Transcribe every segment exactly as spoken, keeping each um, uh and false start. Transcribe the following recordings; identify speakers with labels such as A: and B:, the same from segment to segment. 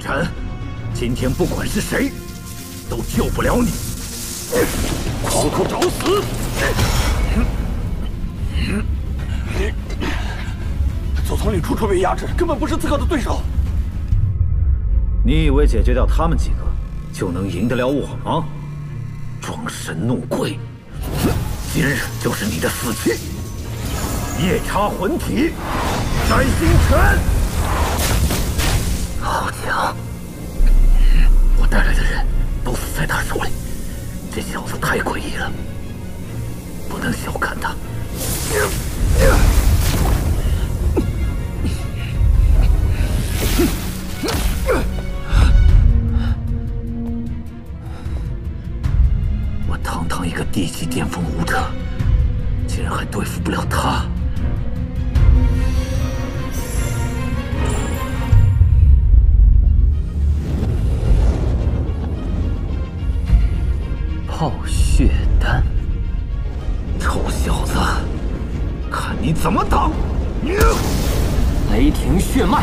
A: 晨，今天不管是谁，都救不了你。
B: 狂寇找死！左统领处处被压制，根本不是刺客的对手。
A: 你以为解决掉他们几个，就能赢得了我吗？装神弄鬼！今日就是你的死期！夜叉魂体，斩星拳！好强！我带来的人都死在他手里，这小子太诡异了，不能小看他。我堂堂一个地级巅峰武者，竟然还对付不了他！泡血丹，臭小子，看你怎么挡！
C: 雷霆血脉。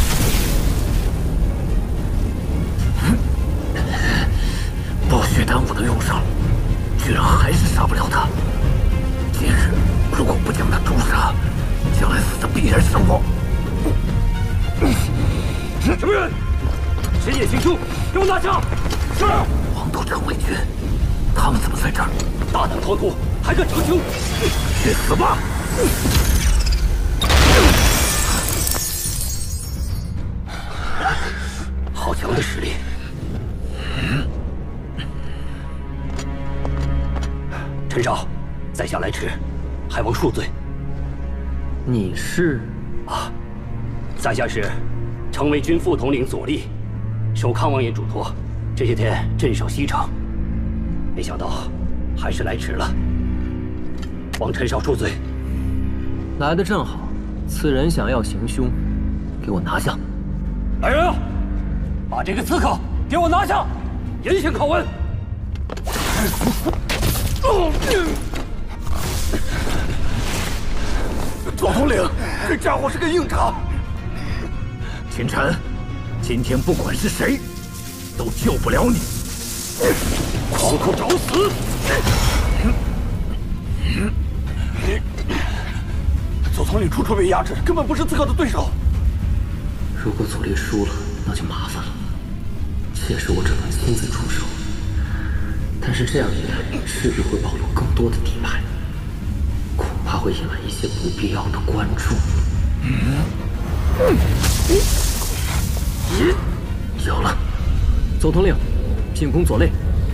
A: 暴血丹我都用上了，居然还是杀不了他。今日如果不将他诛杀，将来死的必然是我。
B: 什么人？深夜行凶，给我拿下！是。
A: 黄豆城卫军，他们怎么在这儿？
B: 大胆狂徒，还敢逞凶！
A: 去死吧！
B: 好强的实力！ 陈少，在下来迟，还望恕罪。
C: 你是？
B: 啊，在下是城卫军副统领左立，受康王爷嘱托，这些天镇守西城，没想到还是来迟了，望陈少恕罪。
C: 来得正好，此人想要行凶，给我拿下！
B: 来人啊，把这个刺客给我拿下，严刑拷问。 左统领，这家伙是个硬茬。
A: 秦晨，今天不管是谁，都救不了你。
B: 狂寇找死！左统领处处被压制，根本不是刺客的对手。
C: 如果左立输了，那就麻烦了。届时我只能亲自出手。 但是这样一来，势必会暴露更多的底牌，恐怕会引来一些不必要的关注。
A: 有了，
C: 左统领，进攻左肋。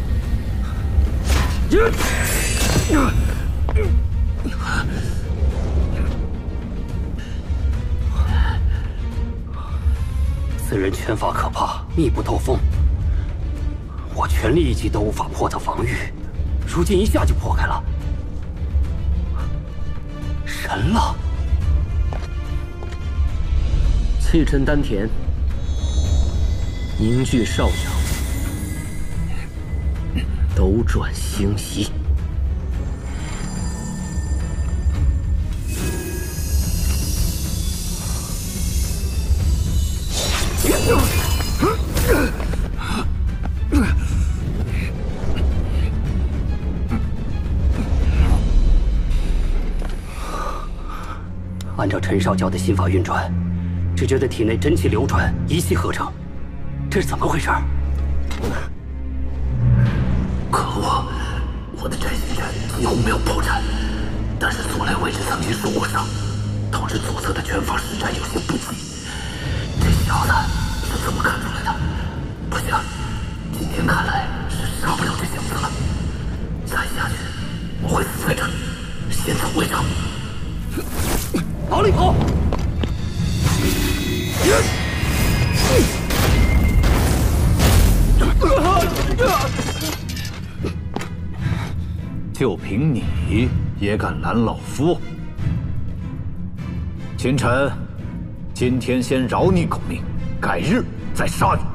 B: 此人拳法可怕，密不透风。 我全力一击都无法破他防御，如今一下就破开了，神了！
C: 气沉丹田，凝聚少阳，斗转星移。
B: 按照陈少教的心法运转，只觉得体内真气流转，一气呵成，这是怎么回事？
A: 可恶！我的斩星拳几乎没有破绽，但是左肋位置曾经受过伤，导致左侧的拳法施展有些不济。这小子是怎么看出来的？不行，今天看来是杀不了这小子了。再下去，我会死在这里。先走为上。
B: 往里跑！
A: 就凭你也敢拦老夫？秦晨，今天先饶你狗命，改日再杀你。